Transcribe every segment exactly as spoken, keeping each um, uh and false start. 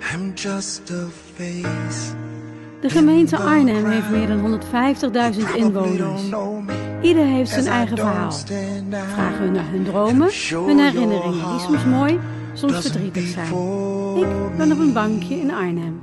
I'm just a face. De gemeente Arnhem heeft meer dan honderdvijftigduizend inwoners. Ieder heeft zijn eigen verhaal. Vragen we naar hun dromen, hun herinneringen, die soms mooi, soms verdrietig zijn. Ik ben op een bankje in Arnhem.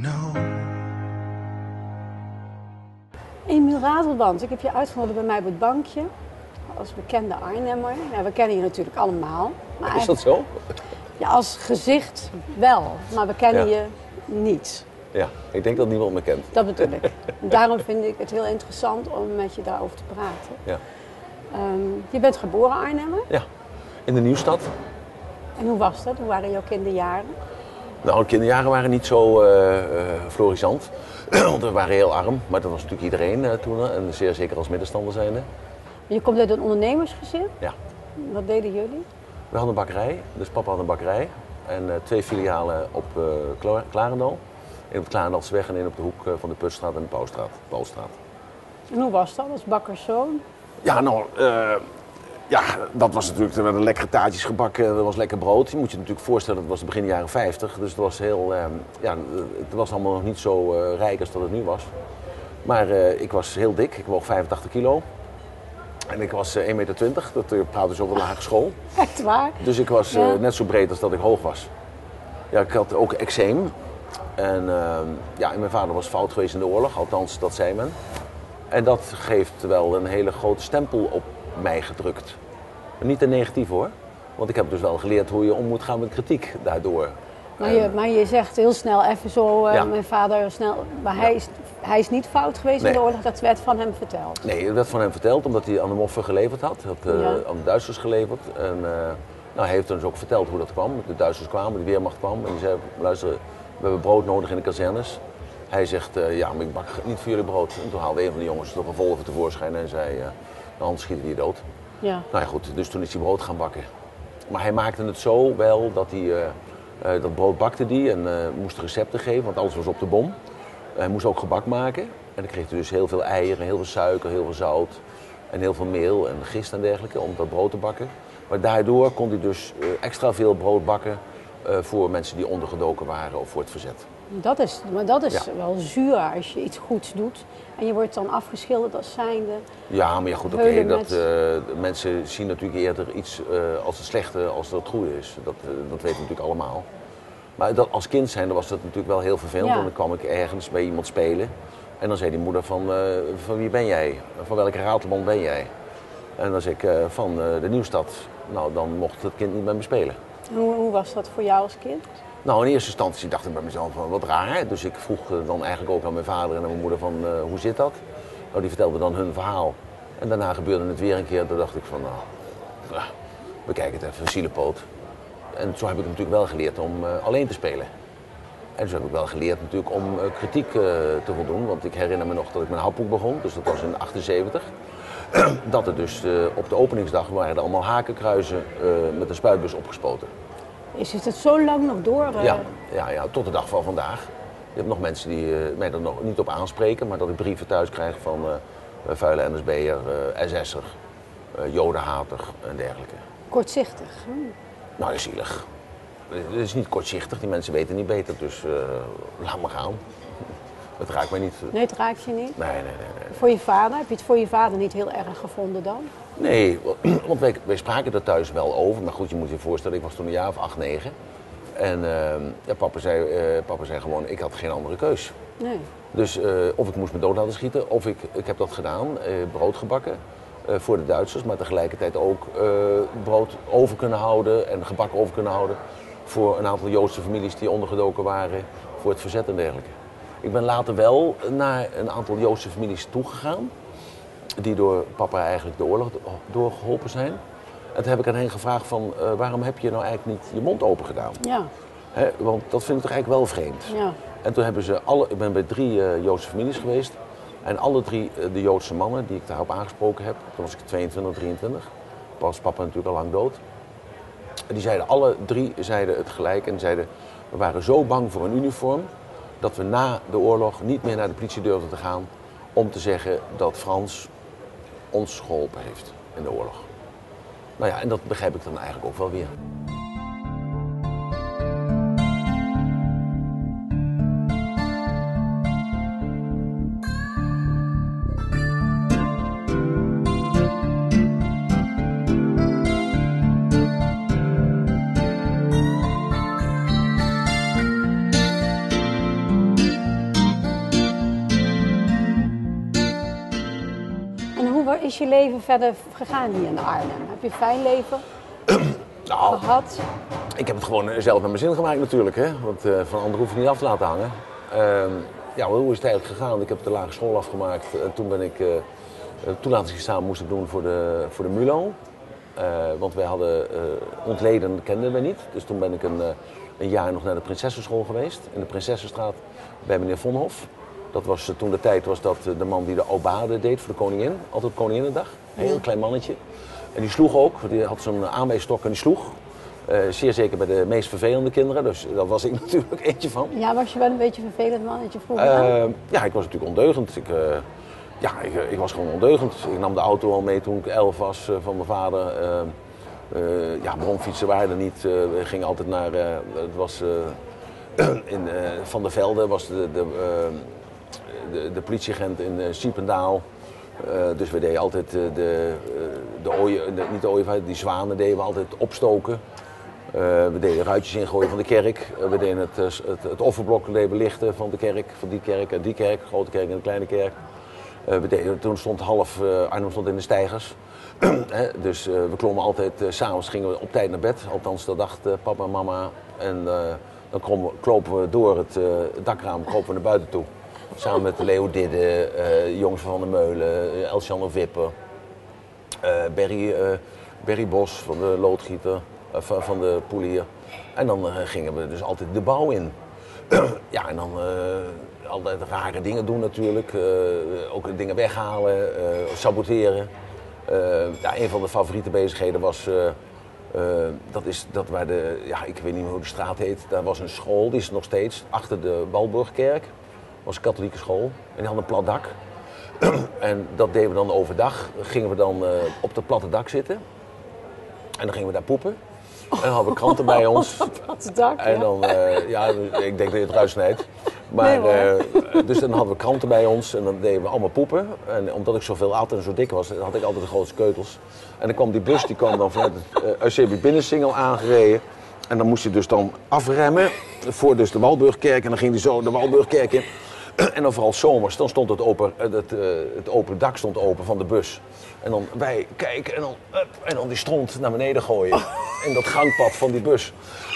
Emiel Ratelband, ik heb je uitgenodigd bij mij op het bankje. Als bekende Arnhemmer. Ja, we kennen je natuurlijk allemaal. Maar is dat zo? Ja, als gezicht wel, maar we kennen Ja. je niet. Ja, ik denk dat niemand me kent. Dat bedoel ik. En daarom vind ik het heel interessant om met je daarover te praten. Ja. Um, je bent geboren Arnhemmer. Ja, in de Nieuwstad. En hoe was dat? Hoe waren jouw kinderjaren? Nou, de kinderjaren waren niet zo uh, uh, florissant. Want we waren heel arm, maar dat was natuurlijk iedereen uh, toen. Uh, en zeer zeker als middenstander zijnde. Je komt uit een ondernemersgezin. Ja. Wat deden jullie? We hadden een bakkerij, dus papa had een bakkerij. En uh, twee filialen op uh, Klarendal. Eén op de Klarendalsweg en één op de hoek uh, van de Putstraat en de Pauwstraat. Pauwstraat. En hoe was dat als bakkerszoon? Ja, nou, uh, ja, dat was natuurlijk, er werden lekkere taartjes gebakken, er was lekker brood. Je moet je natuurlijk voorstellen, dat was begin jaren vijftig. Dus het was heel, uh, ja, het was allemaal nog niet zo uh, rijk als dat het nu was. Maar uh, ik was heel dik, ik woog vijfentachtig kilo. En ik was uh, één meter twintig, dat uh, praat dus over de lage school. Echt waar? Dus ik was uh, ja. net zo breed als dat ik hoog was. Ja, ik had ook eczeem. En uh, ja, en mijn vader was fout geweest in de oorlog, althans dat zei men. En dat geeft wel een hele grote stempel op mij gedrukt. Niet te negatief hoor, want ik heb dus wel geleerd hoe je om moet gaan met kritiek daardoor. Maar je, en, maar je zegt heel snel even zo, uh, ja. mijn vader snel, maar ja. hij, is, hij is niet fout geweest nee. in de oorlog, dat werd van hem verteld. Nee, dat werd van hem verteld omdat hij aan de moffen geleverd had, had uh, ja. aan de Duitsers geleverd. En uh, nou, hij heeft ons ook verteld hoe dat kwam. De Duitsers kwamen, de Weermacht kwam en die zei, luister, we hebben brood nodig in de kazernes. Hij zegt, uh, ja, maar ik bak niet voor jullie brood. En toen haalde een van de jongens de revolver tevoorschijn en zei, uh, anders schieten we je dood. Ja. Nou ja, goed, dus toen is hij brood gaan bakken. Maar hij maakte het zo wel dat hij, uh, uh, dat brood bakte die en uh, moest recepten geven, want alles was op de bom. Hij moest ook gebak maken en dan kreeg hij dus heel veel eieren, heel veel suiker, heel veel zout en heel veel meel en gist en dergelijke om dat brood te bakken. Maar daardoor kon hij dus uh, extra veel brood bakken uh, voor mensen die ondergedoken waren of voor het verzet. Dat is, maar dat is Ja. wel zuur als je iets goeds doet en je wordt dan afgeschilderd als zijnde. Ja, maar ja, goed, oké, okay, dat uh, mensen zien natuurlijk eerder iets uh, als het slechte als dat het goede is. Dat, uh, dat weten we natuurlijk allemaal. Maar dat, als kind zijnde was dat natuurlijk wel heel vervelend, Ja. want dan kwam ik ergens bij iemand spelen en dan zei die moeder van, uh, van wie ben jij? Van welke Ratelband ben jij? En dan zei ik uh, van uh, de Nieuwstad. Nou, dan mocht het kind niet met me spelen. Hoe, hoe was dat voor jou als kind? Nou, in eerste instantie dacht ik bij mezelf van wat raar. Dus ik vroeg dan eigenlijk ook aan mijn vader en aan mijn moeder van uh, hoe zit dat? Nou, die vertelden dan hun verhaal. En daarna gebeurde het weer een keer. Toen dacht ik van nou, nou we kijken het even, een zielepoot. En zo heb ik natuurlijk wel geleerd om uh, alleen te spelen. En zo heb ik wel geleerd natuurlijk om uh, kritiek uh, te voldoen. Want ik herinner me nog dat ik met houtboek begon, dus dat was in achtenzeventig. Dat er dus uh, op de openingsdag waren er allemaal hakenkruizen uh, met een spuitbus opgespoten. Is het zo lang nog door? Uh... Ja, ja, ja, tot de dag van vandaag. Je hebt nog mensen die uh, mij er nog niet op aanspreken, maar dat ik brieven thuis krijg van uh, vuile N S B'er, uh, S S'er, uh, jodenhater en dergelijke. Kortzichtig. Hm. Nou, dat is zielig. Het is niet kortzichtig, die mensen weten niet beter, dus uh, laat maar gaan. Het raakt mij niet. Nee, het raakt je niet? Nee, nee, nee, nee. Voor je vader? Heb je het voor je vader niet heel erg gevonden dan? Nee, want wij, wij spraken er thuis wel over. Maar goed, je moet je voorstellen, ik was toen een jaar of acht, negen. En uh, ja, papa, zei, uh, papa zei gewoon, ik had geen andere keus. Nee. Dus uh, of ik moest me dood laten schieten, of ik, ik heb dat gedaan, uh, brood gebakken uh, voor de Duitsers. Maar tegelijkertijd ook uh, brood over kunnen houden en gebak over kunnen houden voor een aantal Joodse families die ondergedoken waren voor het verzet en dergelijke. Ik ben later wel naar een aantal Joodse families toegegaan, die door papa eigenlijk de oorlog doorgeholpen zijn. En toen heb ik aan hen gevraagd van, uh, waarom heb je nou eigenlijk niet je mond open gedaan? Ja. He, want dat vind ik toch eigenlijk wel vreemd. Ja. En toen hebben ze alle, ik ben bij drie uh, Joodse families geweest. En alle drie uh, de Joodse mannen die ik daarop aangesproken heb, toen was ik tweeëntwintig, drieëntwintig. Was papa natuurlijk al lang dood. En die zeiden, alle drie zeiden het gelijk en zeiden, we waren zo bang voor een uniform, dat we na de oorlog niet meer naar de politie durfden te gaan om te zeggen dat Frans ons geholpen heeft in de oorlog. Nou ja, en dat begrijp ik dan eigenlijk ook wel weer. is je leven verder gegaan hier in Arnhem? Heb je een fijn leven Nou, gehad? ik heb het gewoon zelf naar mijn zin gemaakt natuurlijk, hè? Want uh, van anderen hoef je niet af te laten hangen. Uh, ja, hoe is het eigenlijk gegaan? Ik heb de lagere school afgemaakt en toen ben ik uh, toelatingsexamen moest ik doen voor de, voor de MULO. Uh, want wij hadden uh, ontleden kenden we niet, dus toen ben ik een, uh, een jaar nog naar de Prinsessenschool geweest in de Prinsessenstraat bij meneer Vonhof. Dat was uh, toen de tijd was dat uh, de man die de obade deed voor de koningin, altijd op Koninginnedag, een heel klein mannetje. En die sloeg ook, die had zo'n aanwijsstok en die sloeg. Uh, zeer zeker bij de meest vervelende kinderen, dus daar was ik natuurlijk eentje van. Ja, was je wel een beetje vervelend mannetje vroeger? Uh, ja, ik was natuurlijk ondeugend. Ik, uh, ja, ik, ik was gewoon ondeugend. Ik nam de auto al mee toen ik elf was uh, van mijn vader. Uh, uh, ja, bromfietsen waren er niet. Uh, we gingen altijd naar, uh, het was uh, in uh, Van der Velde, was de, de, uh, de, de politieagent in uh, Siependaal. Uh, dus we deden altijd uh, de, uh, de ooien, de, niet de ooien, die zwanen deden we altijd opstoken. Uh, we deden ruitjes ingooien van de kerk. Uh, we deden het, het, het offerblok deden we lichten van de kerk, van die kerk en die kerk, grote kerk en de kleine kerk. Uh, we deden, toen stond half uh, Arnhem stond in de steigers. Dus uh, we klommen altijd, uh, 's avonds gingen we op tijd naar bed. Althans, dat dacht uh, papa en mama. En uh, dan klommen, klopen we door het, uh, het dakraam, kropen we naar buiten toe. Samen met Leo Didde, uh, jongens van de Meulen, uh, Elsjan Wippen, uh, Berry, uh, Berry Bos van de loodgieter, uh, van, van de poelier. En dan uh, gingen we dus altijd de bouw in. Ja, en dan uh, altijd rare dingen doen natuurlijk. Uh, ook dingen weghalen, uh, saboteren. Uh, ja, een van de favoriete bezigheden was, uh, uh, dat is dat waar de, ja, ik weet niet meer hoe de straat heet. Daar was een school, die is er nog steeds, achter de Walburgkerk. Dat was een katholieke school en die had een plat dak. En dat deden we dan overdag. Gingen we dan uh, op dat platte dak zitten. En dan gingen we daar poepen. En dan hadden we kranten bij ons. Platte dak, en dan, uh, ja, ik denk dat je het eruit snijdt. Maar, nee, uh, dus dan hadden we kranten bij ons en dan deden we allemaal poepen. En omdat ik zoveel at en zo dik was, had ik altijd de grootste keutels. En dan kwam die bus, die kwam dan vanuit het uh, Eusebius Binnensingel aangereden. En dan moest je dus dan afremmen voor dus de Walburgkerk. En dan ging hij zo de Walburgkerk in. En dan vooral zomers, dan stond het open, het, uh, het open dak stond open van de bus. En dan wij kijken en dan, up, en dan die stront naar beneden gooien. Oh. In dat gangpad van die bus.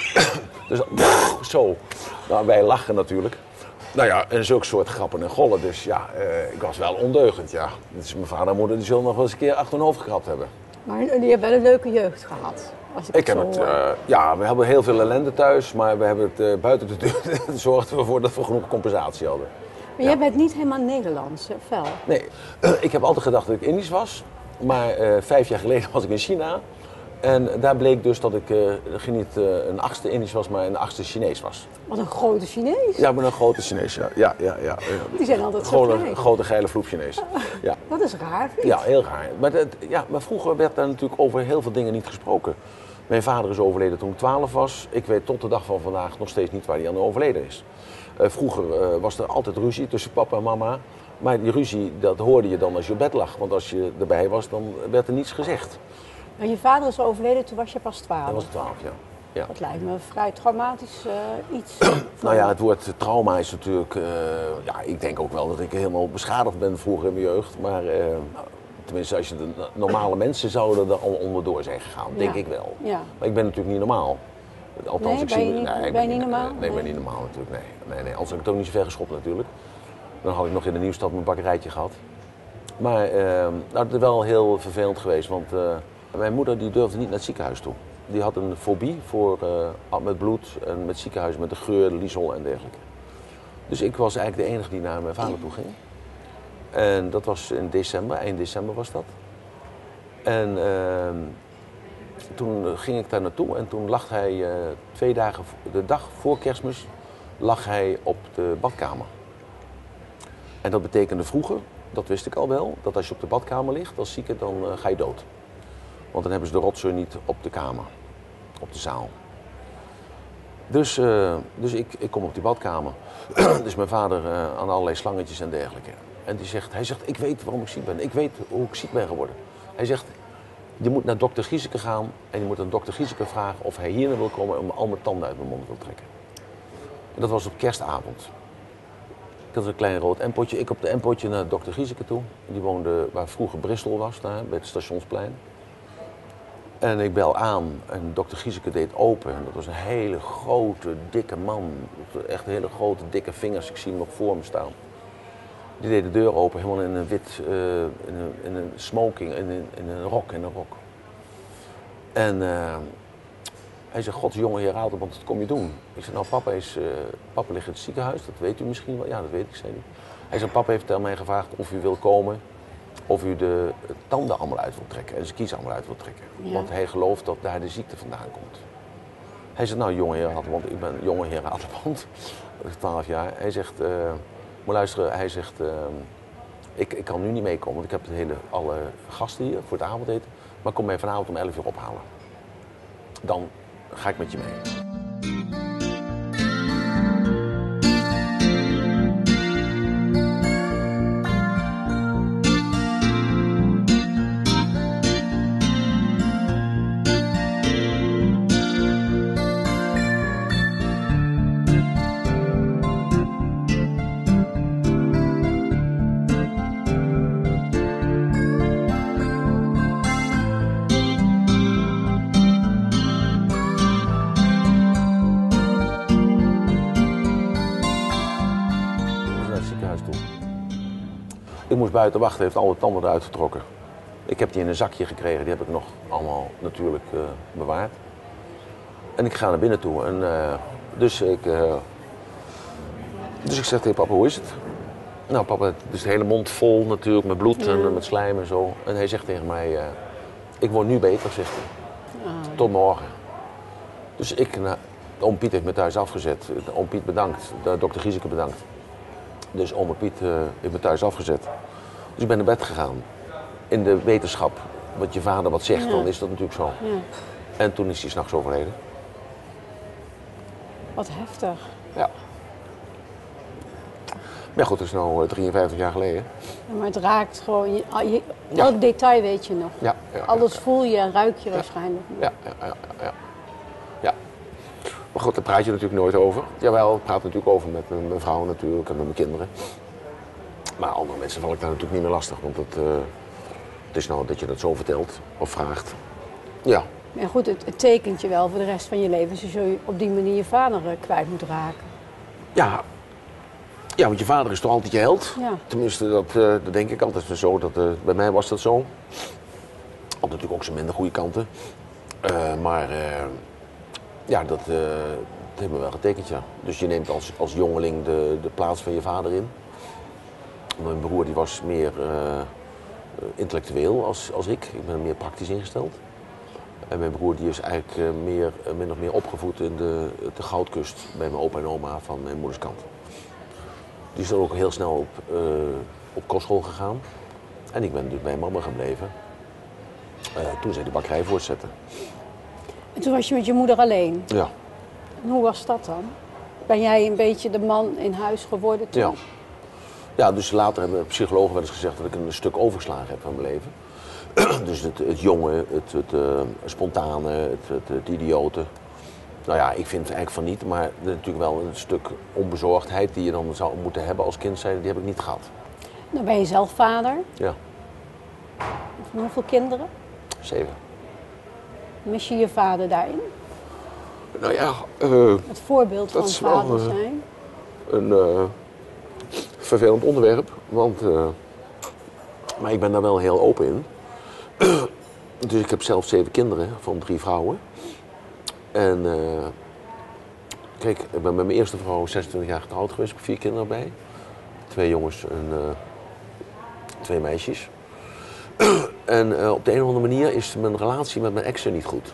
Dus dan, zo. Nou, wij lachen natuurlijk. Nou ja, en zulke soort grappen en gollen. Dus ja, uh, ik was wel ondeugend, ja. Dus mijn vader en moeder die zullen nog wel eens een keer achter hun hoofd gekrapt hebben. Maar die hebben wel een leuke jeugd gehad. Als ik ik het heb zo het, uh, ja, we hebben heel veel ellende thuis, maar we hebben het uh, buiten de deur zorgden we ervoor dat we genoeg compensatie hadden. Maar jij ja. bent niet helemaal Nederlands, hè, fel? Nee, uh, ik heb altijd gedacht dat ik Indisch was, maar uh, vijf jaar geleden was ik in China. En daar bleek dus dat ik uh, niet uh, een achtste Indisch was, maar een achtste Chinees was. Wat een grote Chinees? Ja, ik ben een grote Chinees, ja. ja, ja, ja. Die zijn altijd zo grote, klein. Grote geile vloep Chinees. Ja. Dat is raar, vind je? Ja, heel raar. Maar, dat, ja, maar vroeger werd daar natuurlijk over heel veel dingen niet gesproken. Mijn vader is overleden toen ik twaalf was. Ik weet tot de dag van vandaag nog steeds niet waar hij aan overleden is. Uh, vroeger uh, was er altijd ruzie tussen papa en mama. Maar die ruzie, dat hoorde je dan als je op bed lag. Want als je erbij was, dan werd er niets gezegd. Maar je vader is overleden, toen was je pas twaalf? Dat was twaalf, ja. ja. Dat lijkt me vrij traumatisch uh, iets. Nou ja, het woord trauma is natuurlijk... Uh, ja, ik denk ook wel dat ik helemaal beschadigd ben vroeger in mijn jeugd. Maar uh, tenminste, als je de normale mensen zouden er al onderdoor zijn gegaan. Denk ja. ik wel. Ja. Maar ik ben natuurlijk niet normaal. Althans, nee, ik ben zie... je niet, nee, ik ben je niet normaal? Nee, nee, ik ben niet normaal natuurlijk. Nee. Nee, nee. Anders had ik het ook niet zo ver geschopt natuurlijk. Dan had ik nog in de Nieuwstad mijn bakkerijtje gehad. Maar uh, nou, het is wel heel vervelend geweest, want... Uh, mijn moeder die durfde niet naar het ziekenhuis toe. Die had een fobie voor, uh, met bloed en met ziekenhuis, met de geur, liesel en dergelijke. Dus ik was eigenlijk de enige die naar mijn vader toe ging. En dat was in december, eind december was dat. En uh, toen ging ik daar naartoe en toen lag hij uh, twee dagen, de dag voor Kerstmis, lag hij op de badkamer. En dat betekende vroeger, dat wist ik al wel, dat als je op de badkamer ligt als zieke, dan uh, ga je dood. Want dan hebben ze de rotzooi niet op de kamer, op de zaal. Dus, uh, dus ik, ik kom op die badkamer. Dus mijn vader uh, aan allerlei slangetjes en dergelijke. En die zegt, hij zegt, ik weet waarom ik ziek ben. Ik weet hoe ik ziek ben geworden. Hij zegt, je moet naar dokter Gieseke gaan en je moet aan dokter Gieseke vragen of hij hier naar wil komen en me al mijn tanden uit mijn mond wil trekken. En dat was op kerstavond. Ik had een klein rood M-potje. Ik op de M-potje naar dokter Gieseke toe. Die woonde waar vroeger Bristol was, daar bij het Stationsplein. En ik bel aan en dokter Gieseke deed open. En dat was een hele grote, dikke man. Echt hele grote, dikke vingers. Ik zie hem nog voor me staan. Die deed de deur open, helemaal in een wit, uh, in, een, in een smoking, in een, in een rok, in een rok. En uh, hij zei, god jonge heer Aalten, wat kom je doen? Ik zei, nou papa, is, uh, papa ligt in het ziekenhuis, dat weet u misschien wel. Ja, dat weet ik, zei hij. Hij zei, papa heeft aan mij gevraagd of u wil komen, of u de tanden allemaal uit wilt trekken en zijn kiezen allemaal uit wilt trekken. Ja. Want hij gelooft dat daar de ziekte vandaan komt. Hij zegt, nou jonge heer Aalten, want ik ben jonge heer Aalten, twaalf jaar. Hij zegt, uh, moet luisteren, hij zegt, uh, ik, ik kan nu niet meekomen, want ik heb de hele, alle gasten hier voor het avondeten. Maar kom mij vanavond om elf uur ophalen. Dan ga ik met je mee. Ik moest buiten wachten, heeft alle tanden eruit getrokken. Ik heb die in een zakje gekregen, die heb ik nog allemaal natuurlijk uh, bewaard. En ik ga naar binnen toe. En, uh, dus, ik, uh, dus ik zeg tegen papa, hoe is het? Nou papa, dus de hele mond vol natuurlijk met bloed ja. en met slijm en zo. En hij zegt tegen mij, uh, ik word nu beter, zegt hij. Oh. Tot morgen. Dus ik, nou, oom Piet heeft me thuis afgezet. Oom Piet bedankt, de dokter Gieseke bedankt. Dus oma Piet uh, heeft me thuis afgezet. Dus ik ben naar bed gegaan. In de wetenschap, wat je vader wat zegt, ja. dan is dat natuurlijk zo. Ja. En toen is hij 's nachts overleden. Wat heftig. Ja. Maar goed, dat is nu drieënvijftig jaar geleden. Ja, maar het raakt gewoon, je, je, ja. elk detail weet je nog. Ja, ja, Alles ja, ja. voel je en ruik je ja. waarschijnlijk nog. Ja, ja, ja, ja. ja. Maar goed, daar praat je natuurlijk nooit over. Jawel, ik praat natuurlijk over met mijn, mijn vrouw natuurlijk en met mijn kinderen. Maar andere mensen val ik daar natuurlijk niet meer lastig, want het, uh, het is nou dat je dat zo vertelt of vraagt. Ja. En goed, het, het tekent je wel voor de rest van je leven, dus je op die manier je vader uh, kwijt moet raken. Ja. Ja, want je vader is toch altijd je held? Ja. Tenminste, dat, uh, dat denk ik altijd zo. Dat, uh, bij mij was dat zo. Had natuurlijk ook zijn minder goede kanten. Uh, maar uh, ja, dat, uh, dat heeft me wel getekend, ja. Dus je neemt als, als jongeling de, de plaats van je vader in. Mijn broer die was meer uh, intellectueel als, als ik. Ik ben meer praktisch ingesteld. En mijn broer die is eigenlijk uh, meer, uh, min of meer opgevoed in de, de Goudkust bij mijn opa en oma van mijn moeders kant. Die is dan ook heel snel op, uh, op kostschool gegaan. En ik ben dus bij mama gebleven. Uh, toen zij de bakkerij voortzette. En toen was je met je moeder alleen? Ja. En hoe was dat dan? Ben jij een beetje de man in huis geworden toen? Ja. Ja, dus later hebben psychologen wel eens gezegd dat ik een stuk overgeslagen heb van mijn leven. Dus het, het jonge, het, het uh, spontane, het, het, het idiote. Nou ja, ik vind het eigenlijk van niet, maar natuurlijk wel een stuk onbezorgdheid die je dan zou moeten hebben als kind zijn, die heb ik niet gehad. Dan ben je zelf vader. Ja. Van hoeveel kinderen? Zeven. Mis je je vader daarin? Nou ja, uh, het voorbeeld van vader wel, uh, zijn? Een uh, vervelend onderwerp, want uh, maar ik ben daar wel heel open in. Dus ik heb zelf zeven kinderen van drie vrouwen. En uh, kijk, ik ben met mijn eerste vrouw zesentwintig jaar getrouwd geweest, ik heb vier kinderen bij. Twee jongens en uh, twee meisjes. En uh, op de een of andere manier is mijn relatie met mijn exen niet goed.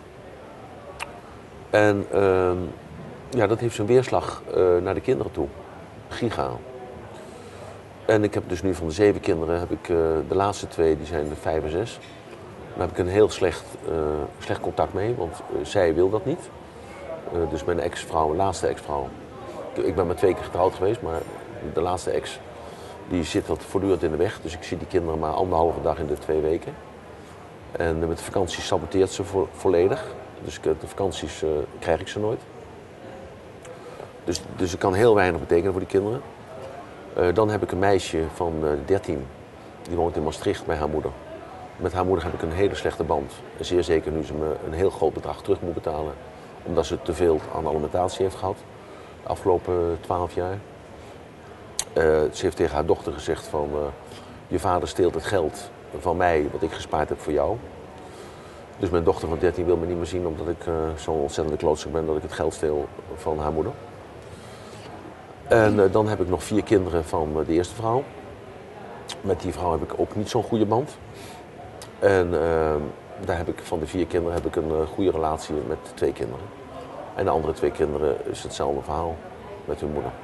En uh, ja, dat heeft zijn weerslag uh, naar de kinderen toe. Giga. En ik heb dus nu van de zeven kinderen, heb ik uh, de laatste twee, die zijn de vijf en zes. Daar heb ik een heel slecht, uh, slecht contact mee, want uh, zij wil dat niet. Uh, dus mijn ex-vrouw, laatste ex-vrouw. Ik, ik ben maar twee keer getrouwd geweest, maar de laatste ex, die zit wat voortdurend in de weg. Dus ik zie die kinderen maar anderhalve dag in de twee weken. En uh, met de vakanties saboteert ze vo volledig. Dus de vakanties uh, krijg ik ze nooit. Dus, dus ik kan heel weinig betekenen voor die kinderen. Uh, dan heb ik een meisje van uh, dertien. Die woont in Maastricht bij haar moeder. Met haar moeder heb ik een hele slechte band. En zeer zeker nu ze me een heel groot bedrag terug moet betalen. Omdat ze te veel aan alimentatie heeft gehad. De afgelopen twaalf jaar. Uh, ze heeft tegen haar dochter gezegd van... Uh, je vader steelt het geld van mij wat ik gespaard heb voor jou. Dus mijn dochter van dertien wil me niet meer zien omdat ik uh, zo'n ontzettende klootzak ben dat ik het geld steel van haar moeder. En uh, dan heb ik nog vier kinderen van uh, de eerste vrouw. Met die vrouw heb ik ook niet zo'n goede band. En uh, daar heb ik, van de vier kinderen heb ik een uh, goede relatie met twee kinderen. En de andere twee kinderen is hetzelfde verhaal met hun moeder.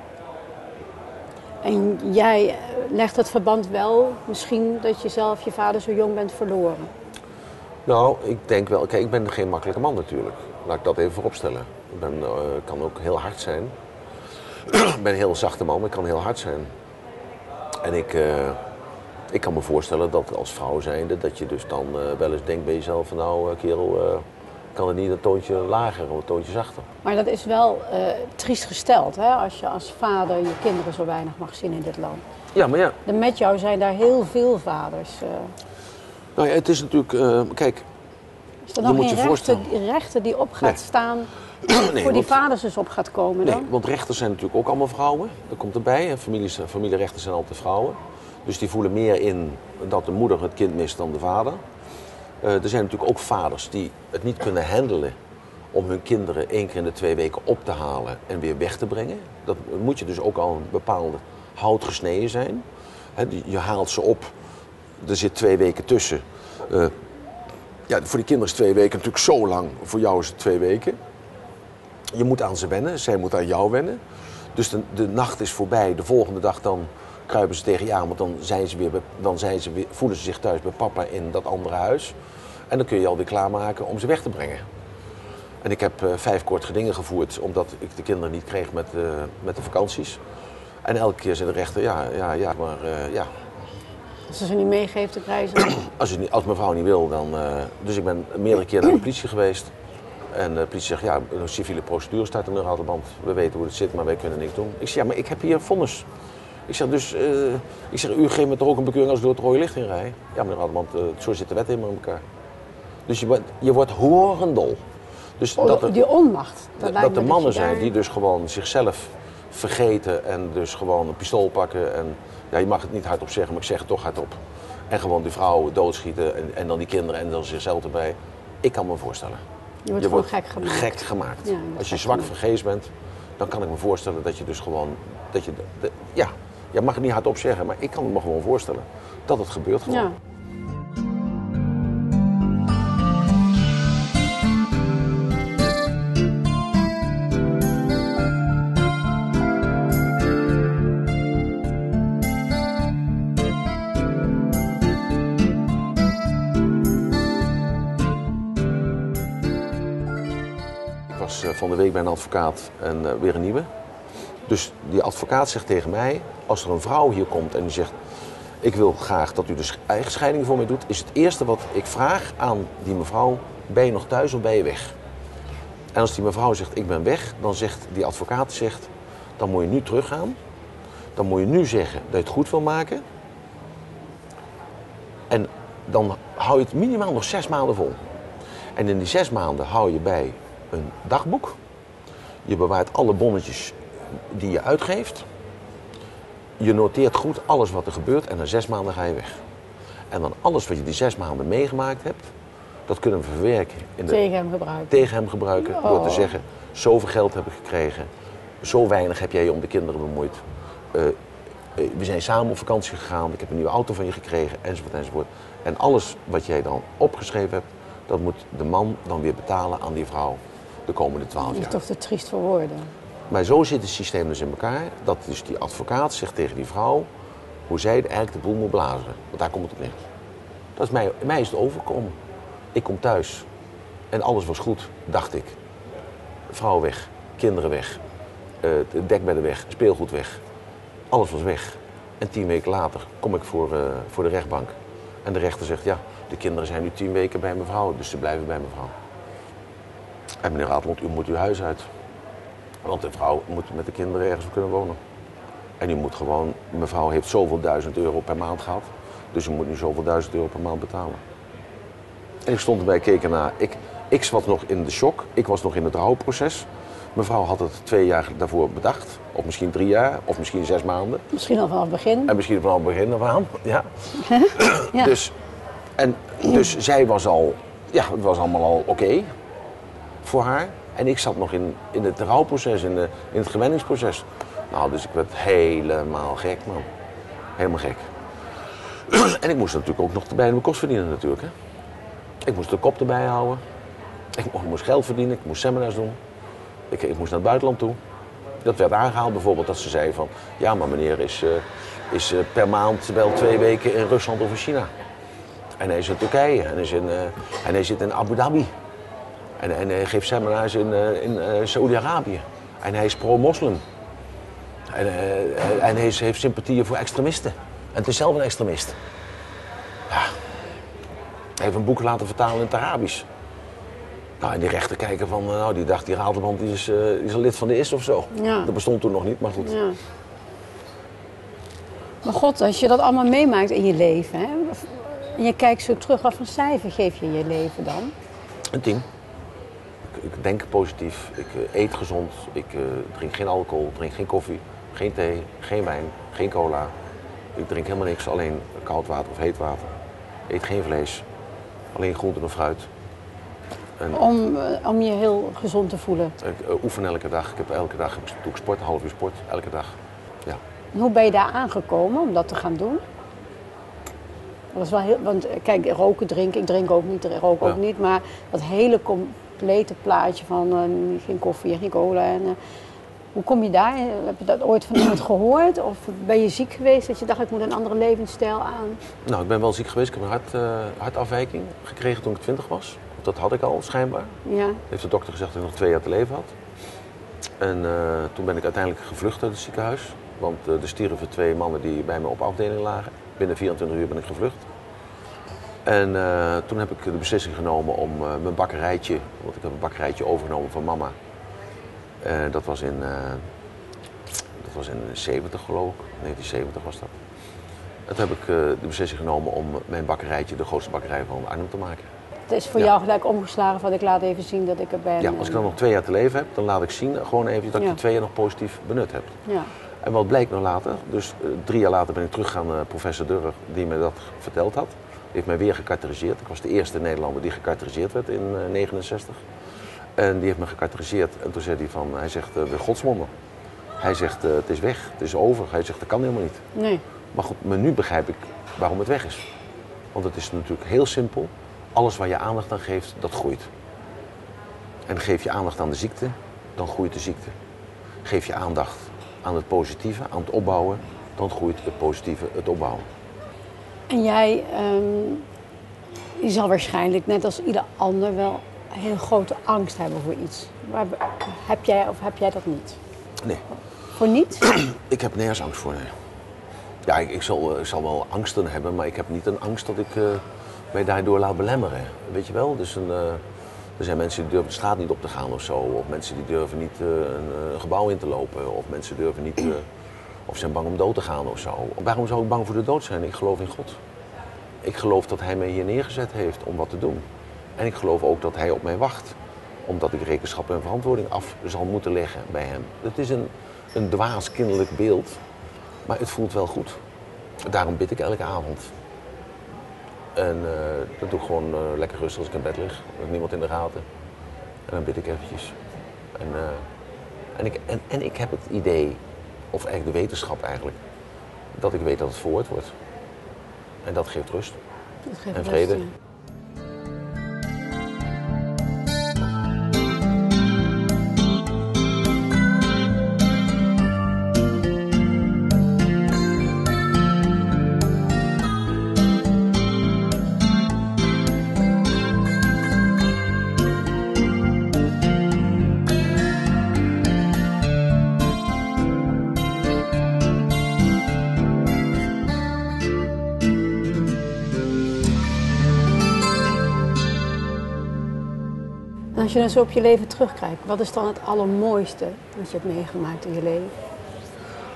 En jij legt het verband wel misschien dat je zelf je vader zo jong bent verloren? Nou, ik denk wel... Kijk, ik ben geen makkelijke man natuurlijk. Laat ik dat even vooropstellen. Ik ben, uh, kan ook heel hard zijn. Ik ben een heel zachte man, maar ik kan heel hard zijn. En ik, uh, ik kan me voorstellen dat als vrouw zijnde... dat je dus dan uh, wel eens denkt bij jezelf van... nou, uh, kerel, uh, kan het niet een toontje lager of een toontje zachter. Maar dat is wel uh, triest gesteld, hè? Als je als vader je kinderen zo weinig mag zien in dit land. Ja, maar ja. En met jou zijn daar heel veel vaders. Uh... Nou ja, het is natuurlijk... Uh, kijk, is er nog geen rechter, rechter die op gaat nee. staan... nee, voor die want, vaders dus op gaat komen dan? Nee, want rechters zijn natuurlijk ook allemaal vrouwen. Dat komt erbij. En families, familierechters zijn altijd vrouwen. Dus die voelen meer in dat de moeder het kind mist dan de vader. Uh, er zijn natuurlijk ook vaders die het niet kunnen handelen om hun kinderen één keer in de twee weken op te halen en weer weg te brengen. Dat moet je dus ook al een bepaalde hout gesneden zijn. He, je haalt ze op, er zit twee weken tussen. Uh, ja, voor die kinderen is twee weken natuurlijk zo lang, voor jou is het twee weken. Je moet aan ze wennen, zij moet aan jou wennen. Dus de, de nacht is voorbij, de volgende dag dan kruipen ze tegen je aan, want dan, zijn ze weer, dan zijn ze weer, voelen ze zich thuis bij papa in dat andere huis. En dan kun je je alweer klaarmaken om ze weg te brengen. En ik heb uh, vijf kort gedingen gevoerd, omdat ik de kinderen niet kreeg met, uh, met de vakanties. En elke keer zei de rechter, ja, ja, ja, maar uh, ja. Als ze ze niet meegeeft, dan krijgen ze... Als, je, als mijn vrouw niet wil, dan... Uh, dus ik ben meerdere keer naar de politie geweest. En de politie zegt, ja, een civiele procedure staat in de Ratelband. We weten hoe het zit, maar wij kunnen niks doen. Ik zeg, ja, maar ik heb hier vonnis. Ik zeg, dus, uh, ik zeg, u geeft me toch ook een bekeuring als ik door het rode licht in rij? Ja, meneer Ratelband, uh, zo zit de wet helemaal in elkaar. Dus je, je wordt horendol. Dus oh, dat er, die onmacht. Dat, dat er mannen zijn die dus gewoon zichzelf vergeten en dus gewoon een pistool pakken. En, ja, je mag het niet hardop zeggen, maar ik zeg het toch hardop. En gewoon die vrouw doodschieten en, en dan die kinderen en dan zichzelf erbij. Ik kan me voorstellen. Je wordt, je wordt gek gemaakt. Gek gemaakt. Ja, als je zwak van geest bent, dan kan ik me voorstellen dat je dus gewoon... Dat je de, de, ja, je mag het niet hardop zeggen, maar ik kan me gewoon voorstellen dat het gebeurt gewoon. Ja. Van de week bij een advocaat en uh, weer een nieuwe. Dus die advocaat zegt tegen mij, als er een vrouw hier komt en die zegt... ik wil graag dat u de eigen scheiding voor mij doet... is het eerste wat ik vraag aan die mevrouw, ben je nog thuis of ben je weg? En als die mevrouw zegt, ik ben weg, dan zegt die advocaat, zegt, dan moet je nu teruggaan. Dan moet je nu zeggen dat je het goed wil maken. En dan hou je het minimaal nog zes maanden vol. En in die zes maanden hou je bij een dagboek. Je bewaart alle bonnetjes die je uitgeeft. Je noteert goed alles wat er gebeurt en na zes maanden ga je weg. En dan alles wat je die zes maanden meegemaakt hebt, dat kunnen we verwerken. In de, tegen hem gebruiken. Tegen hem gebruiken, oh. Door te zeggen, zoveel geld heb ik gekregen. Zo weinig heb jij je om de kinderen bemoeid. Uh, we zijn samen op vakantie gegaan, ik heb een nieuwe auto van je gekregen, enzovoort, enzovoort. En alles wat jij dan opgeschreven hebt, dat moet de man dan weer betalen aan die vrouw de komende twaalf jaar. Dat is toch te triest voor woorden. Maar zo zit het systeem dus in elkaar, dat dus die advocaat zegt tegen die vrouw hoe zij eigenlijk de boel moet blazen. Want daar komt het op neer. Dat is mij, mij is het overkomen. Ik kom thuis en alles was goed, dacht ik. Vrouw weg, kinderen weg, uh, dekbedden weg, speelgoed weg. Alles was weg. En tien weken later kom ik voor, uh, voor de rechtbank. En de rechter zegt, ja, de kinderen zijn nu tien weken bij mevrouw, dus ze blijven bij mevrouw. En meneer Ratelband, u moet uw huis uit. Want de vrouw moet met de kinderen ergens kunnen wonen. En u moet gewoon, mevrouw heeft zoveel duizend euro per maand gehad. Dus u moet nu zoveel duizend euro per maand betalen. En ik stond erbij, keek ernaar. Ik, ik was nog in de shock, ik was nog in het rouwproces. Mevrouw had het twee jaar daarvoor bedacht. Of misschien drie jaar, of misschien zes maanden. Misschien al vanaf het begin. En misschien vanaf het begin af aan, ja. Ja. Dus, en, dus zij was al, ja, het was allemaal al oké okay voor haar. En ik zat nog in, in het rouwproces, in, de, in het gewenningsproces. Nou, dus ik werd helemaal gek, man. Helemaal gek. En ik moest natuurlijk ook nog erbij mijn kost verdienen natuurlijk, hè. Ik moest de kop erbij houden. Ik moest geld verdienen, ik moest seminars doen. Ik, ik moest naar het buitenland toe. Dat werd aangehaald bijvoorbeeld dat ze zei van... ja, maar meneer is, uh, is uh, per maand wel twee weken in Rusland of in China. En hij is in Turkije en hij, is in, uh, en hij zit in Abu Dhabi. En, en hij geeft seminars in, uh, in uh, Saoedi-Arabië. En hij is pro-moslim. En, uh, en hij is, heeft sympathieën voor extremisten. En het is zelf een extremist. Ja. Hij heeft een boek laten vertalen in het Arabisch. Nou, en die rechter kijken van, nou, die dacht, die Ratelband die is, uh, die is een lid van de I S of zo. Ja. Dat bestond toen nog niet, maar goed. Ja. Maar god, als je dat allemaal meemaakt in je leven, hè, en je kijkt zo terug, wat voor cijfer geef je je leven dan? Een tien. Ik, ik denk positief, ik uh, eet gezond, ik uh, drink geen alcohol, drink geen koffie, geen thee, geen wijn, geen cola. Ik drink helemaal niks, alleen koud water of heet water. Ik eet geen vlees, alleen groenten en fruit. En om, uh, om je heel gezond te voelen? Ik uh, oefen elke dag, ik heb elke dag doe ik sport, een half uur sport, elke dag. Ja. En hoe ben je daar aangekomen om dat te gaan doen? Dat is wel heel, want kijk, roken, drinken, ik drink ook niet, rook ook Ja. niet, maar dat hele complete plaatje van uh, geen koffie en geen cola. En, uh, hoe kom je daar? Heb je dat ooit van iemand gehoord? Of ben je ziek geweest dat je dacht, ik moet een andere levensstijl aan? Nou, ik ben wel ziek geweest. Ik heb een hart, uh, hartafwijking gekregen toen ik twintig was. Dat had ik al, schijnbaar. Ja. Heeft de dokter gezegd dat ik nog twee jaar te leven had. En uh, toen ben ik uiteindelijk gevlucht uit het ziekenhuis. Want uh, er stierven twee mannen die bij me op afdeling lagen. Binnen vierentwintig uur ben ik gevlucht. En uh, toen heb ik de beslissing genomen om uh, mijn bakkerijtje, want ik heb een bakkerijtje overgenomen van mama. Uh, dat was in, uh, dat was in zeventig geloof ik, negentien zeventig was dat. En toen heb ik uh, de beslissing genomen om mijn bakkerijtje de grootste bakkerij van Arnhem te maken. Het is voor Ja. jou gelijk omgeslagen van ik laat even zien dat ik er ben. Ja, als ik dan nog twee jaar te leven heb, dan laat ik zien gewoon even dat ik Ja. die twee jaar nog positief benut heb. Ja. En wat bleek nou later, dus uh, drie jaar later ben ik teruggegaan naar professor Durrer, die me dat verteld had. Die heeft mij weer gekarakteriseerd. Ik was de eerste Nederlander die gekarakteriseerd werd in negentien negenenzestig. En die heeft me gekarakteriseerd en toen zei hij van, hij zegt, uh, de godswonder. Hij zegt, uh, het is weg, het is over. Hij zegt, dat kan helemaal niet. Nee. Maar goed, maar nu begrijp ik waarom het weg is. Want het is natuurlijk heel simpel. Alles waar je aandacht aan geeft, dat groeit. En geef je aandacht aan de ziekte, dan groeit de ziekte. Geef je aandacht aan het positieve, aan het opbouwen, dan groeit het positieve, het opbouwen. En jij, um, je zal waarschijnlijk net als ieder ander wel een hele grote angst hebben voor iets. Maar heb jij of heb jij dat niet? Nee. Voor niets? Ik heb nergens angst voor, nee. Ja, ik, ik, zal, ik zal wel angsten hebben, maar ik heb niet een angst dat ik uh, mij daardoor laat belemmeren. Weet je wel? Dus een, uh, er zijn mensen die durven de straat niet op te gaan of zo. Of mensen die durven niet uh, een, een gebouw in te lopen. Of mensen durven niet, uh, of zijn bang om dood te gaan of zo. Waarom zou ik bang voor de dood zijn? Ik geloof in God. Ik geloof dat hij mij hier neergezet heeft om wat te doen. En ik geloof ook dat hij op mij wacht. Omdat ik rekenschap en verantwoording af zal moeten leggen bij hem. Het is een, een dwaas kinderlijk beeld. Maar het voelt wel goed. Daarom bid ik elke avond. En uh, dat doe ik gewoon uh, lekker rustig als ik in bed lig. Met niemand in de gaten. En dan bid ik eventjes. En, uh, en, ik, en, en ik heb het idee, of eigenlijk de wetenschap eigenlijk, dat ik weet dat het verwoord wordt. En dat geeft rust. Dat geeft En vrede. rust, ja. Als je dan zo op je leven terugkijkt, wat is dan het allermooiste wat je hebt meegemaakt in je leven?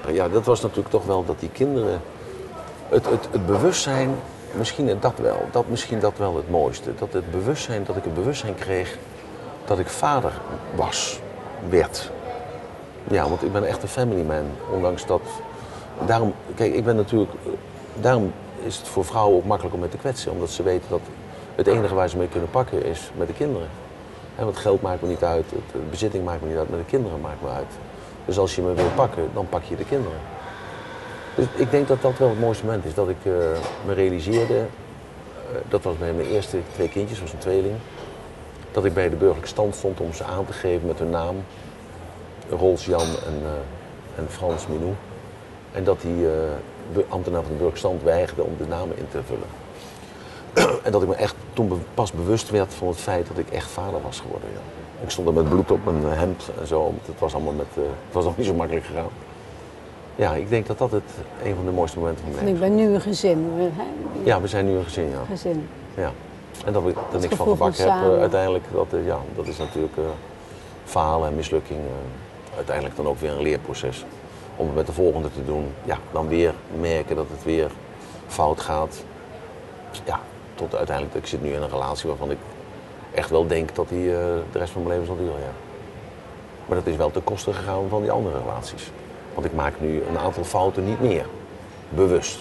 Ja, dat was natuurlijk toch wel dat die kinderen... Het, het, het bewustzijn, misschien dat wel, dat misschien dat wel het mooiste. Dat het bewustzijn, dat ik het bewustzijn kreeg dat ik vader was, werd. Ja, want ik ben echt een family man, ondanks dat... Daarom, kijk, ik ben natuurlijk... Daarom is het voor vrouwen ook makkelijk om mee te kwetsen. Omdat ze weten dat het enige waar ze mee kunnen pakken is met de kinderen. He, want geld maakt me niet uit, het bezitting maakt me niet uit, maar de kinderen maakt me uit. Dus als je me wil pakken, dan pak je de kinderen. Dus ik denk dat dat wel het mooiste moment is. Dat ik uh, me realiseerde, uh, dat was bij mijn eerste twee kindjes, was een tweeling. Dat ik bij de burgerlijke stand stond om ze aan te geven met hun naam. Rols Jan en, uh, en Frans Minou. En dat die uh, ambtenaar van de burgerlijke stand weigerde om de namen in te vullen. En dat ik me echt toen be- pas bewust werd van het feit dat ik echt vader was geworden. Ja. Ik stond er met bloed op mijn hemd en zo. Het was allemaal met, uh, het was nog niet zo makkelijk gegaan. Ja, ik denk dat dat het een van de mooiste momenten van mijn leven Ik ben nu een gezin. We, hè? Ja, we zijn nu een gezin, ja. Gezin. Ja. En dat ik er niks van gevoel gebakken van heb, uh, samen. uiteindelijk, dat, uh, ja, dat is natuurlijk uh, falen en mislukking. Uh, uiteindelijk dan ook weer een leerproces. Om het met de volgende te doen, ja, dan weer merken dat het weer fout gaat. Ja, tot uiteindelijk, ik zit nu in een relatie waarvan ik echt wel denk dat die uh, de rest van mijn leven zal duren, ja. Maar dat is wel ten koste gegaan van die andere relaties. Want ik maak nu een aantal fouten niet meer. Bewust.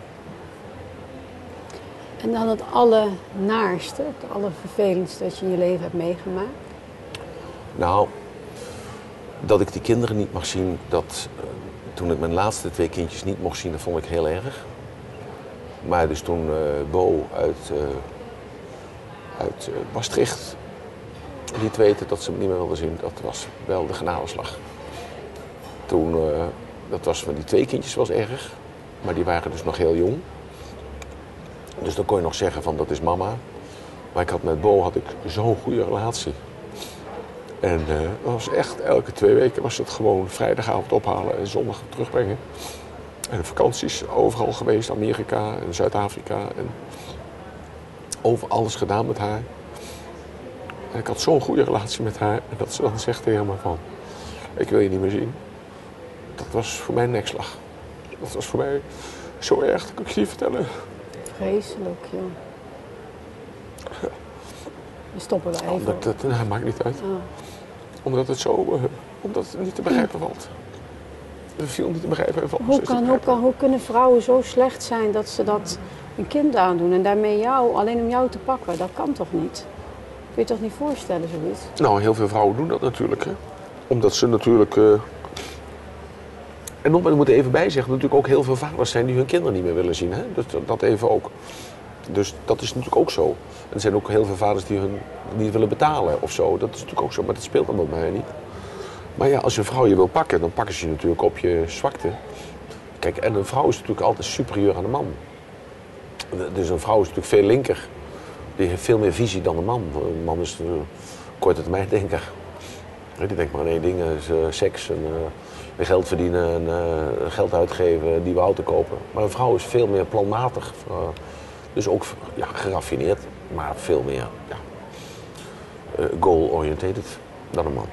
En dan het allernaarste, het allervervelendste dat je in je leven hebt meegemaakt? Nou, dat ik die kinderen niet mag zien, dat uh, toen ik mijn laatste twee kindjes niet mocht zien, dat vond ik heel erg. Maar dus toen uh, Bo uit, uh, uit uh, Maastricht liet weten dat ze me niet meer wilde zien, dat was wel de genadeslag. Toen, uh, dat was van die twee kindjes was erg, maar die waren dus nog heel jong. Dus dan kon je nog zeggen van dat is mama. Maar ik had met Bo had ik zo'n goede relatie. En uh, dat was echt elke twee weken was het gewoon vrijdagavond ophalen en zondag terugbrengen. En vakanties overal geweest, Amerika en Zuid-Afrika. En over alles gedaan met haar. En ik had zo'n goede relatie met haar. En dat ze dan zegt tegen me van, ik wil je niet meer zien. Dat was voor mij een nekslag. Dat was voor mij zo erg, dat kan ik je niet vertellen. Vreselijk, joh. We stoppen er even. Omdat het, nou, maakt niet uit. Oh. Omdat het zo, uh, omdat het niet te begrijpen valt. Het viel niet te begrijpen valt. Hoe, kan, hoe, kan, hoe kunnen vrouwen zo slecht zijn dat ze dat een kind aandoen en daarmee jou, alleen om jou te pakken? Dat kan toch niet? Kun je je toch niet voorstellen, zoiets? Nou, heel veel vrouwen doen dat natuurlijk. Hè. Omdat ze natuurlijk... Uh... En nog, maar ik moet er even bij zeggen, natuurlijk ook heel veel vaders zijn die hun kinderen niet meer willen zien. Hè? Dus dat even ook. Dus dat is natuurlijk ook zo. En er zijn ook heel veel vaders die hun niet willen betalen of zo. Dat is natuurlijk ook zo, maar dat speelt dan bij mij niet. Maar ja, als een vrouw je wil pakken, dan pakken ze je natuurlijk op je zwakte. Kijk, en een vrouw is natuurlijk altijd superieur aan een man. Dus een vrouw is natuurlijk veel linker. Die heeft veel meer visie dan een man. Een man is een korte termijn denker. Die denkt maar aan één ding, is uh, seks en uh, geld verdienen en uh, geld uitgeven, een nieuwe auto kopen. Maar een vrouw is veel meer planmatig. Uh, dus ook ja, geraffineerd, maar veel meer ja, uh, goal-oriented dan een man.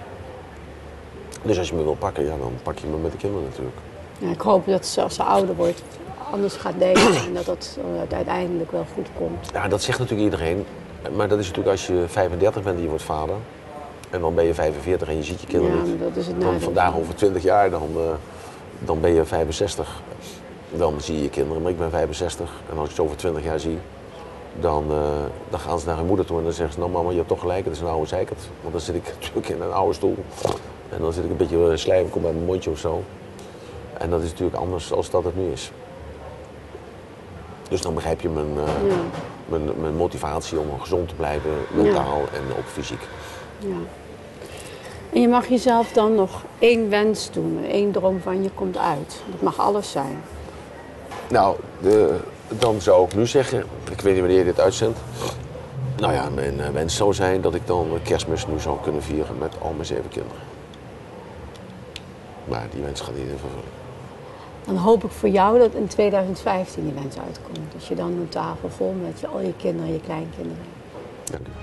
Dus als je me wil pakken, ja, dan pak je me met de kinderen natuurlijk. Ja, ik hoop dat ze als ze ouder wordt anders gaat denken en dat dat uh, uiteindelijk wel goed komt. Ja, dat zegt natuurlijk iedereen. Maar dat is natuurlijk als je vijfendertig bent en je wordt vader. En dan ben je vijfenveertig en je ziet je kinderen Ja, niet. dat is het Dan nadeel. vandaag over twintig jaar, dan, uh, dan ben je vijfenzestig. Dan zie je je kinderen, maar ik ben vijfenzestig. En als ik ze over twintig jaar zie, dan, uh, dan gaan ze naar hun moeder toe en dan zeggen ze... Nou mama, je hebt toch gelijk, het is een oude zeikert. Want dan zit ik natuurlijk in een oude stoel. En dan zit ik een beetje slijmig op mijn mondje of zo. En dat is natuurlijk anders dan dat het nu is. Dus dan begrijp je mijn, uh, Ja. mijn, mijn motivatie om gezond te blijven, mentaal en ook fysiek. Ja. En je mag jezelf dan nog één wens doen, één droom van je komt uit. Dat mag alles zijn. Nou, de, dan zou ik nu zeggen, ik weet niet wanneer je dit uitzendt. Nou ja, mijn uh, wens zou zijn dat ik dan Kerstmis nu zou kunnen vieren met al mijn zeven kinderen. Maar die wens gaat niet in vervulling. Dan hoop ik voor jou dat in twintig vijftien die wens uitkomt. Dat je dan een tafel vol met je, al je kinderen en je kleinkinderen. Dank u.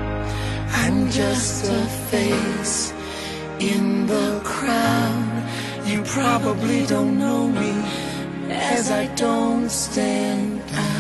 I'm just a face in the crowd. You probably don't know me, as I don't stand out.